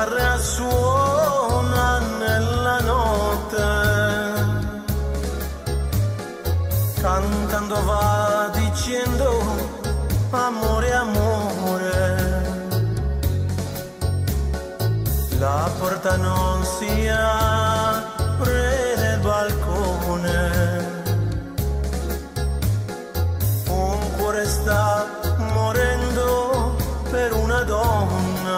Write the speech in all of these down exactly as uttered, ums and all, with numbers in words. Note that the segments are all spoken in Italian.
chitarra suona nella notte, cantando va dicendo amore, amore. La porta non si apre nel balcone, un cuore sta morendo per una donna.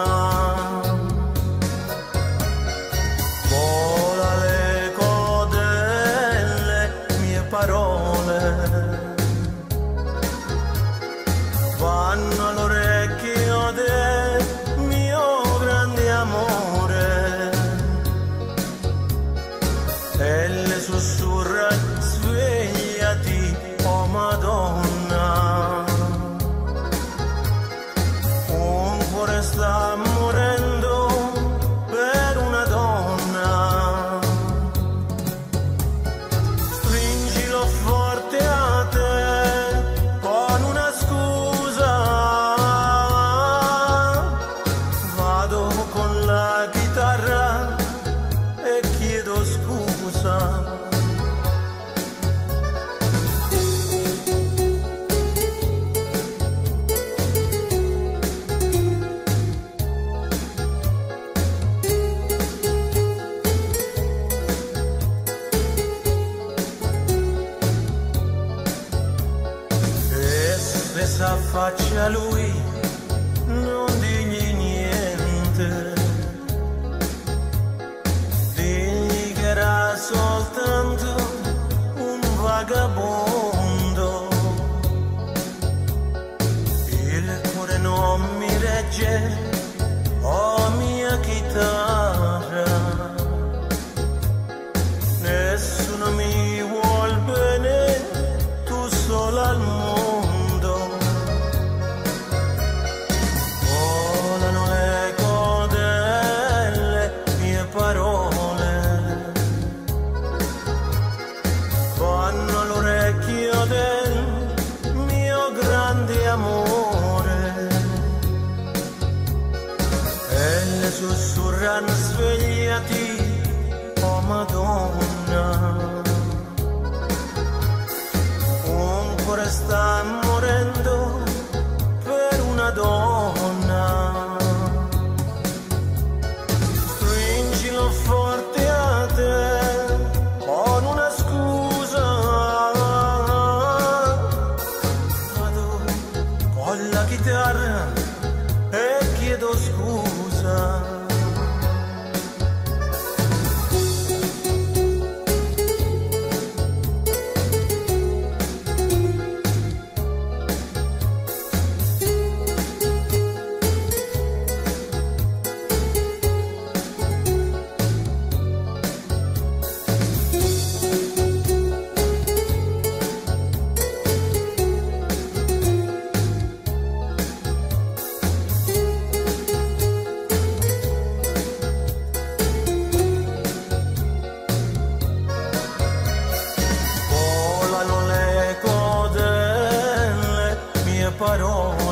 Vola l'eco delle mie parole, vanno all'orecchio del mio grande amore, e le sussurra svegliati, oh Madonna. Un cuore sta morendo per una donna, stringilo forte a te con una scusa, vado con la chitarra e chiedo scusa. S'affaccia a lui, non digli niente, digli che era soltanto un vagabondo. Il cuore non mi regge, oh mia chitarra, nessuno mi vuol bene, tu sola al mondo. Vanno all'orecchio del mio grande amore e le sussurrano svegliati, oh Madonna. Un cuore sta morendo per una donna, stringilo forte a te con una scusa, vado con la chitarra e chiedo scusa. Parole